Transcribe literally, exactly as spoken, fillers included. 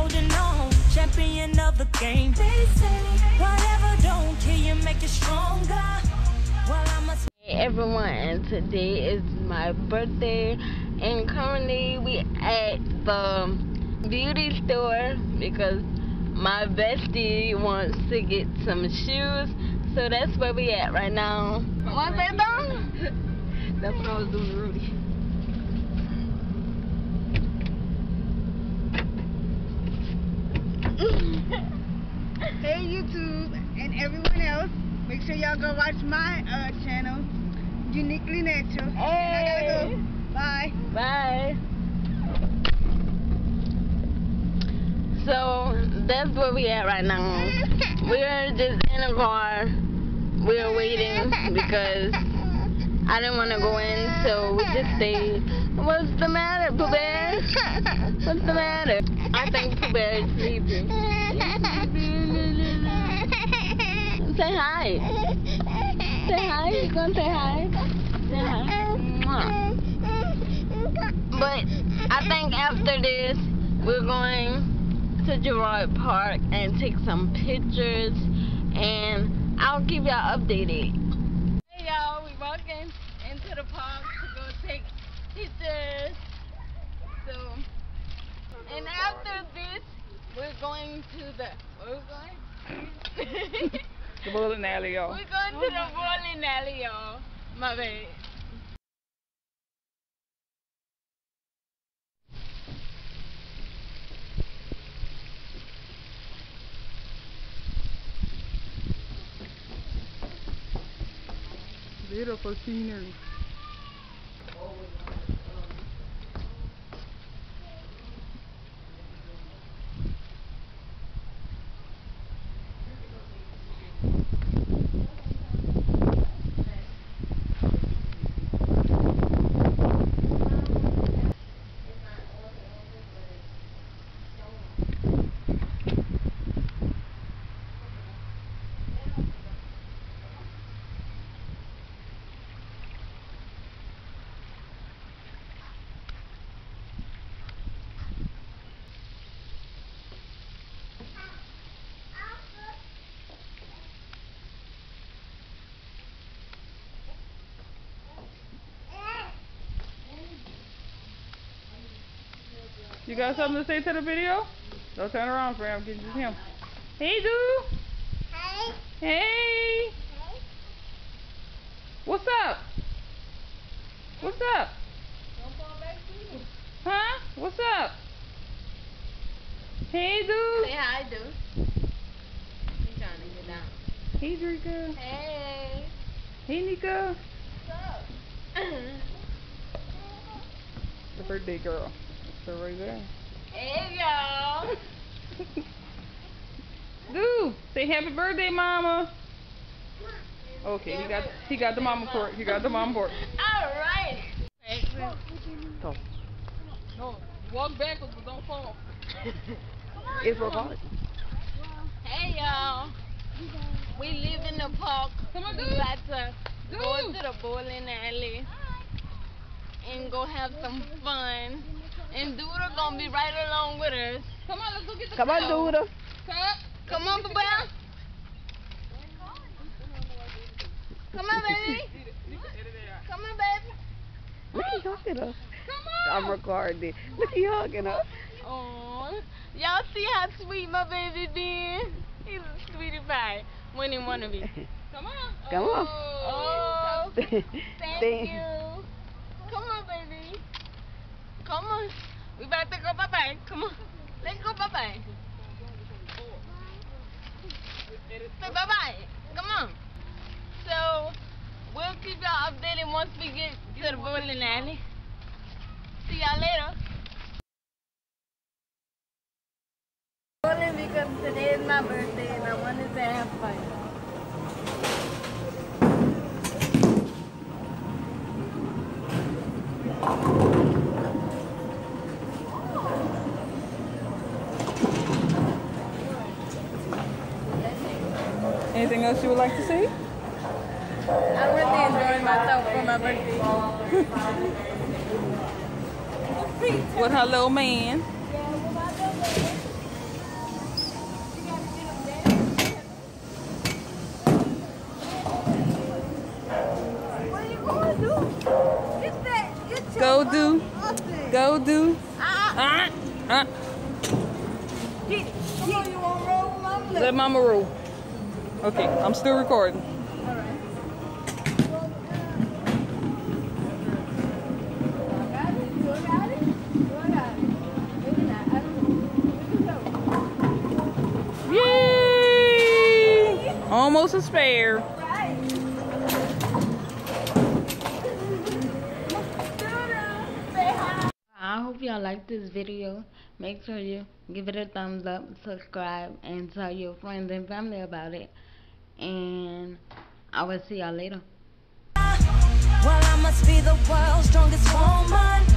holding on, champion of the game. They say whatever don't kill you, make you stronger. Well, I'm a Hey everyone, and today is my birthday, and currently we at the beauty store because my bestie wants to get some shoes, so that's where we at right now. What's that done? That's what I was doing to Rudy. Hey YouTube and everyone else, make sure y'all go watch my uh, channel, Uniquely Natural. Hey. And I gotta go. Bye. Bye. So that's where we at right now. We're just in a car. We're waiting because I didn't want to go in, so we just stayed. What's the matter, Pooh Bear? What's the matter? I think Pooh Bear is sleeping. Say hi. Say hi. You gonna say hi? Say hi. Mwah. But I think after this, we're going to Girard Park and take some pictures, and I'll keep y'all updated. Hey y'all, we walking into the park to go take pictures. So, and after this, we're going to the, where we going? The bowling alley, y'all. We're going to the bowling alley, y'all. My bad. Beautiful scenery. You got something to say to the video? Don't turn around, fam. Get just him. Hey, dude. Hey. Hey. Hey. What's up? What's up? Don't fall back to me. Huh? What's up? Hey, dude. Say hi, dude. He's trying to get down. Hey, Drika. Hey. Hey, Nika. What's up? The birthday girl. That's her right there. Hey, y'all. Dude, say happy birthday, mama. Okay, he got he got the mama port. He got the mama port. All right. So, No, walk backwards, but don't fall. it's recorded. Hey, y'all. We live in the park. Come on, We dude. about to go Dude. to the bowling alley and go have some fun. And Duda gonna be right along with us. Come on, let's go get the Come on, crowd. Duda. Cut. Come on, Papa. Come on, baby. Come on, baby. Look, he hugging us. Come on. I'm recording. Look, he hugging us. Oh, y'all see how sweet my baby been? He's a sweetie pie when he wanna be. Come on. Come on. Oh, thank Thank- you. Come on, baby. Come on. We about to go bye-bye. Come on. Let's go bye-bye. Say bye-bye. Come on. So, we'll keep y'all updated once we get to the bowling alley. See y'all later. Bowling because today is my birthday and I wanted to have fun. Anything else you would like to say? I really enjoyed myself for my birthday. With her little man. roll, dude? Ah, Uh, uh. get it. Come on, you want to roll with Mama? Let mama roll. Okay, I'm still recording. All right. Yay! Almost a spare. I hope y'all like this video. Make sure you give it a thumbs up, subscribe, and tell your friends and family about it. And I will see y'all later. Well, I must be the world's strongest woman.